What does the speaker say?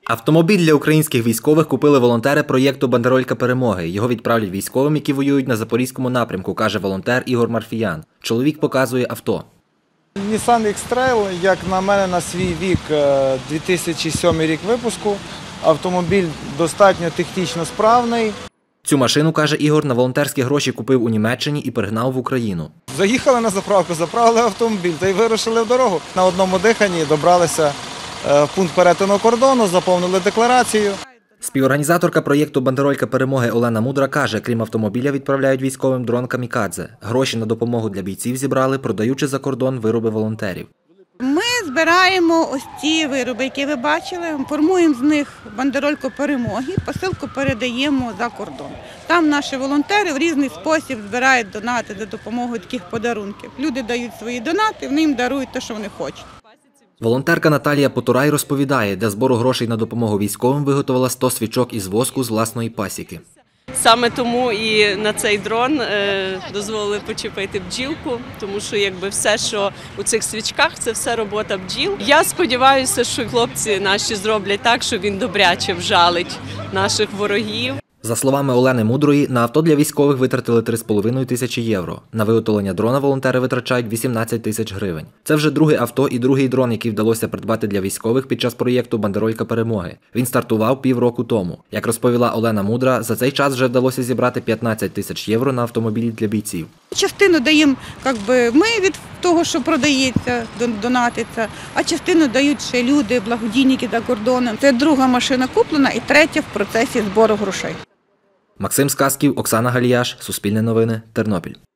Автомобіль для українських військових купили волонтери проєкту «Бандеролька перемоги». Його відправлять військовим, які воюють на Запорізькому напрямку, каже волонтер Ігор Марфіян. Чоловік показує авто. Nissan X-Trail, як на мене, на свій вік, 2007 рік випуску. Автомобіль достатньо технічно справний. Цю машину, каже Ігор, на волонтерські гроші купив у Німеччині і пригнав в Україну. Заїхали на заправку, заправили автомобіль та й вирушили в дорогу. На одному диханні добралися в пункт перетину кордону, заповнили декларацію. Співорганізаторка проєкту «Бандеролька перемоги» Олена Мудра каже, крім автомобіля відправляють військовим дрон «Камікадзе». Гроші на допомогу для бійців зібрали, продаючи за кордон вироби волонтерів. Ми збираємо ось ці вироби, які ви бачили, формуємо з них бандерольку перемоги, посилку передаємо за кордон. Там наші волонтери в різний спосіб збирають донати за допомогою таких подарунків. Люди дають свої донати, вони їм дарують те, що вони хочуть. Волонтерка Наталія Потурай розповідає, для збору грошей на допомогу військовим виготовила 100 свічок із воску з власної пасіки. Саме тому і на цей дрон дозволили почепити бджілку, тому що все, що у цих свічках, це все робота бджіл. Я сподіваюся, що хлопці наші зроблять так, що він добряче вжалить наших ворогів. За словами Олени Мудрої, на авто для військових витратили 3,5 тисячі євро. На виготовлення дрона волонтери витрачають 18 тисяч гривень. Це вже друге авто і другий дрон, який вдалося придбати для військових під час проєкту «Бандеролька перемоги». Він стартував півроку тому. Як розповіла Олена Мудра, за цей час вже вдалося зібрати 15 тисяч євро на автомобілі для бійців. Частину даємо ми від того, що продається, донатиться, а частину дають ще люди, благодійники за кордоном. Це друга машина куплена і третя в процесі збору грошей. Максим Сказків, Оксана Галіяш, Суспільне новини, Тернопіль.